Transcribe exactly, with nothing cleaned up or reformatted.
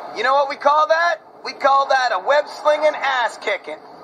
You know what we call that? We call that a web slinging ass kicking.